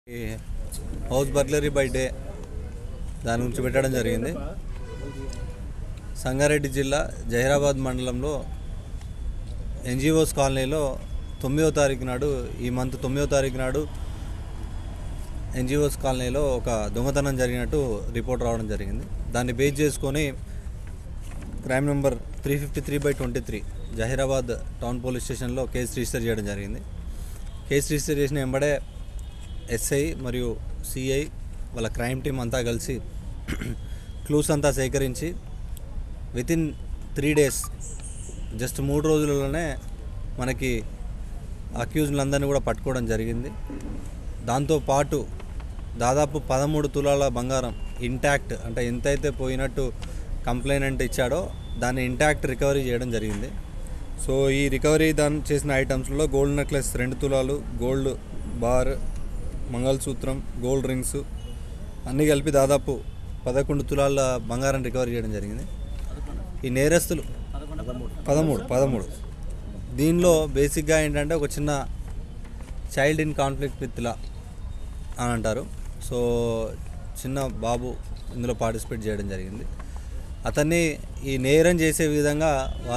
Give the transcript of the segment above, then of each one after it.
ఈ house burglary by day దాని గురించి పెట్టడం జరిగింది. సంగారెడ్డి జిల్లా జహీరాబాద్ మండలంలో ఎన్జిఓస్ కాలనీలో 9వ తారీఖు నాడు, ఈ మంత్ 9వ తారీఖు నాడు ఎన్జిఓస్ కాలనీలో ఒక దొంగతనం జరిగినట్టు రిపోర్ట్ రావడం జరిగింది. దాన్ని బేస్ చేసుకొని crime number 353/23 Zaheerabad town police స్టేషన్లో కేసు రిజిస్టర్ చేయడం జరిగింది. కేసు రిజిస్టర్ చేసిన వెంబడే ఎస్ఐ మరియు సిఐ వాళ్ళ క్రైమ్ టీం అంతా కలిసి క్లూస్ అంతా సేకరించి వితిన్ 3 days, జస్ట్ 3 రోజులలోనే మనకి అక్యూజ్లందరినీ కూడా పట్టుకోవడం జరిగింది. దాంతోపాటు దాదాపు 13 తులాల బంగారం ఇంటాక్ట్, అంటే ఎంతైతే పోయినట్టు కంప్లైనెంట్ ఇచ్చాడో దాన్ని ఇంటాక్ట్ రికవరీ చేయడం జరిగింది. సో ఈ రికవరీ చేసిన ఐటమ్స్లో గోల్డ్ నెక్లెస్ 2 తులాలు, గోల్డ్ బార్, మంగళసూత్రం, గోల్డ్ రింగ్స్ అన్నీ కలిపి దాదాపు 11 తులాల బంగారం రికవరీ చేయడం జరిగింది. ఈ నేరస్తులు 13 దీనిలో బేసిక్గా ఏంటంటే ఒక చిన్న child in conflict with law అని అంటారు. సో చిన్న బాబు ఇందులో పార్టిసిపేట్ చేయడం జరిగింది. అతన్ని ఈ నేరం చేసే విధంగా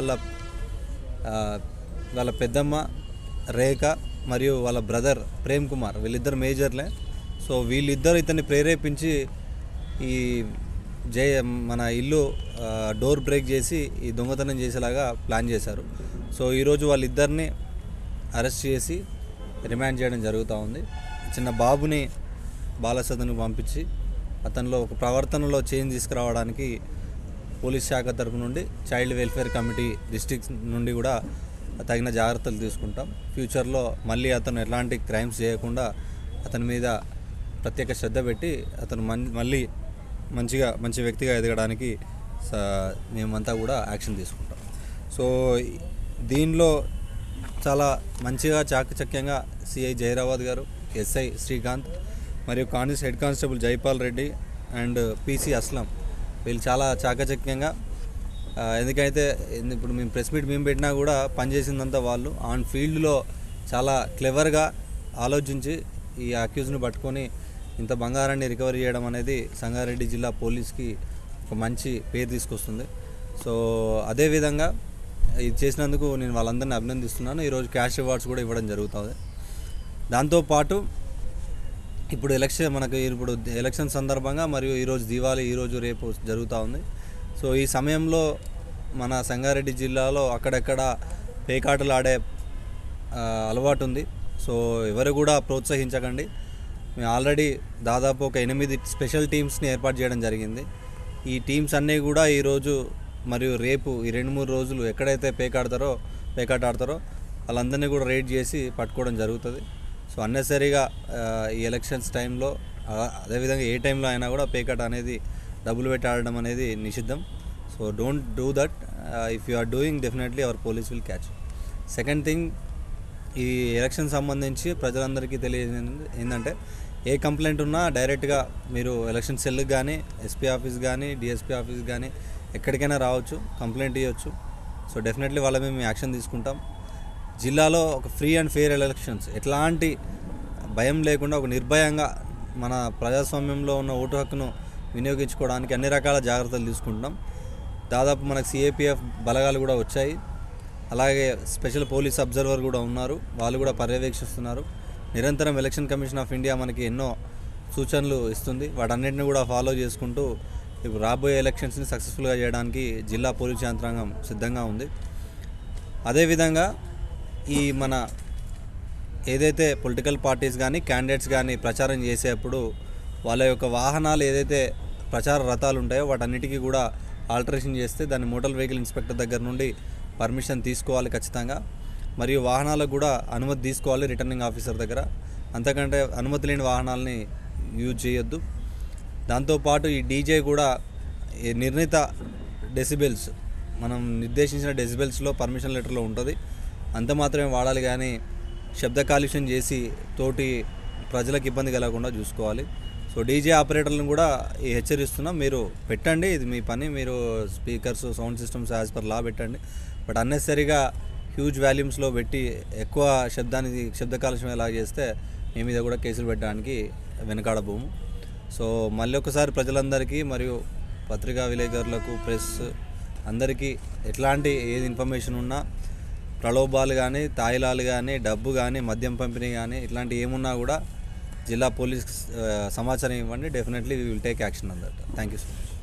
వాళ్ళ పెద్దమ్మ రేఖ మరియు వాళ్ళ బ్రదర్ ప్రేమ్ కుమార్, వీళ్ళిద్దరు మేజర్లే. సో వీళ్ళిద్దరు ఇతన్ని ప్రేరేపించి ఈ మన ఇల్లు డోర్ బ్రేక్ చేసి ఈ దొంగతనం చేసేలాగా ప్లాన్ చేశారు. సో ఈరోజు వాళ్ళిద్దరిని అరెస్ట్ చేసి రిమాండ్ చేయడం జరుగుతూ ఉంది. చిన్న బాబుని బాలసదనకు పంపించి అతనిలో ఒక ప్రవర్తనలో చేంజ్ తీసుకురావడానికి పోలీస్ శాఖ తరపు నుండి చైల్డ్ వెల్ఫేర్ కమిటీ డిస్ట్రిక్ట్ నుండి కూడా తగిన జాగ్రత్తలు తీసుకుంటాం. ఫ్యూచర్లో మళ్ళీ అతను ఎలాంటి క్రైమ్స్ చేయకుండా అతని మీద ప్రత్యేక శ్రద్ధ పెట్టి అతను మళ్ళీ మంచి వ్యక్తిగా ఎదగడానికి మేమంతా కూడా యాక్షన్ తీసుకుంటాం. సో దీనిలో చాలా మంచిగా చాకచక్యంగా సిఐ జహీరాబాద్ గారు, ఎస్ఐ శ్రీకాంత్ మరియు head constable Jaipal Reddy and PC Aslam వీళ్ళు చాలా చాకచక్యంగా, ఎందుకైతే ఇప్పుడు మేము ప్రెస్ మీట్ పెట్టినా కూడా పనిచేసిందంతా వాళ్ళు ఆన్ ఫీల్డ్లో చాలా క్లెవర్గా ఆలోచించి ఈ అక్యూజ్ని పట్టుకొని ఇంత బంగారాన్ని రికవరీ చేయడం అనేది సంగారెడ్డి జిల్లా పోలీస్కి ఒక మంచి పేరు తీసుకొస్తుంది. సో అదేవిధంగా ఇది చేసినందుకు నేను వాళ్ళందరినీ అభినందిస్తున్నాను. ఈరోజు క్యాష్ రివార్డ్స్ కూడా ఇవ్వడం జరుగుతుంది. దాంతోపాటు ఇప్పుడు ఎలక్షన్ సందర్భంగా మరియు ఈరోజు దివాళీ, ఈరోజు రేపు జరుగుతూ ఉంది. సో ఈ సమయంలో మన సంగారెడ్డి జిల్లాలో అక్కడక్కడ పేకాటలు ఆడే అలవాటు ఉంది. సో ఎవరు కూడా ప్రోత్సహించకండి. మేము ఆల్రెడీ దాదాపు ఒక 8 స్పెషల్ టీమ్స్ని ఏర్పాటు చేయడం జరిగింది. ఈ టీమ్స్ అన్నీ కూడా ఈరోజు మరియు రేపు ఈ 2-3 రోజులు ఎక్కడైతే పేకాట ఆడతారో వాళ్ళందరినీ కూడా రేడ్ చేసి పట్టుకోవడం జరుగుతుంది. సో అన్నెసరీగా ఈ ఎలక్షన్స్ టైంలో, అదేవిధంగా ఏ టైంలో అయినా కూడా పేకాట అనేది డబ్బులు పెట్టి ఆడడం అనేది నిషిద్ధం. So don't do that. If you are doing, definitely our police will catch. Second thing, ఈ ఎలక్షన్ సంబంధించి ప్రజలందరికీ తెలియజేది ఏంటంటే ఏ కంప్లైంట్ ఉన్నా డైరెక్ట్గా మీరు ఎలక్షన్ సెల్కి కానీ, ఎస్పీ ఆఫీస్ కానీ, డిఎస్పీ ఆఫీస్ కానీ ఎక్కడికైనా రావచ్చు, కంప్లైంట్ ఇవ్వచ్చు. సో డెఫినెట్లీ వాళ్ళ మేము యాక్షన్ తీసుకుంటాం. జిల్లాలో ఒక ఫ్రీ అండ్ ఫెయిర్ ఎలక్షన్స్, ఎట్లాంటి భయం లేకుండా ఒక నిర్భయంగా మన ప్రజాస్వామ్యంలో ఉన్న ఓటు హక్కును వినియోగించుకోవడానికి అన్ని రకాల జాగ్రత్తలు తీసుకుంటాం. దాదాపు మనకు సిఏపిఎఫ్ బలగాలు కూడా వచ్చాయి. అలాగే స్పెషల్ పోలీస్ అబ్జర్వర్ కూడా ఉన్నారు, వాళ్ళు కూడా పర్యవేక్షిస్తున్నారు. నిరంతరం ఎలక్షన్ కమిషన్ ఆఫ్ ఇండియా మనకి ఎన్నో సూచనలు ఇస్తుంది. వాటన్నిటిని కూడా ఫాలో చేసుకుంటూ ఇప్పుడు రాబోయే ఎలక్షన్స్ని సక్సెస్ఫుల్గా చేయడానికి జిల్లా పోలీస్ యంత్రాంగం సిద్ధంగా ఉంది. అదేవిధంగా ఈ మన ఏదైతే పొలిటికల్ పార్టీస్ కానీ, క్యాండిడేట్స్ కానీ ప్రచారం చేసేటప్పుడు వాళ్ళ యొక్క వాహనాలు ఏదైతే ప్రచార రథాలు ఉంటాయో వాటన్నిటికీ కూడా ఆల్టరేషన్ చేస్తే దాన్ని మోటార్ వెహికల్ ఇన్స్పెక్టర్ దగ్గర నుండి పర్మిషన్ తీసుకోవాలి ఖచ్చితంగా. మరియు వాహనాలకు కూడా అనుమతి తీసుకోవాలి రిటర్నింగ్ ఆఫీసర్ దగ్గర. అంతకంటే అనుమతి లేని వాహనాలని యూజ్ చేయొద్దు. దాంతోపాటు ఈ డీజే కూడా నిర్ణీత డెసిబెల్స్, మనం నిర్దేశించిన డెసిబెల్స్లో పర్మిషన్ లెటర్లో ఉంటుంది, అంత మాత్రమే వాడాలి. కానీ శబ్ద కాలుష్యం చేసి తోటి ప్రజలకు ఇబ్బంది కలగకుండా చూసుకోవాలి. సో డీజే ఆపరేటర్లను కూడా హెచ్చరిస్తున్నాం, మీరు పెట్టండి, ఇది మీ పని, మీరు speakers, sound systems as per law పెట్టండి. బట్ అన్నెసరీగా హ్యూజ్ వాల్యూమ్స్లో పెట్టి ఎక్కువ శబ్ద కాలుష్యం ఎలా చేస్తే మీ మీద కూడా కేసులు పెట్టడానికి వెనకాడబోము. సో మళ్ళీ ఒకసారి ప్రజలందరికీ మరియు పత్రికా విలేకరులకు, ప్రెస్ అందరికీ ఎట్లాంటి ఏది ఇన్ఫర్మేషన్ ఉన్నా, ప్రలోభాలు కానీ, తాయిలాలు కానీ, డబ్బు కానీ, మద్యం పంపిణీ కానీ ఇట్లాంటి ఏమున్నా కూడా జిల్లా పోలీస్ సమాచారం ఇవ్వండి. Definitely we will take action on that. Thank you so much.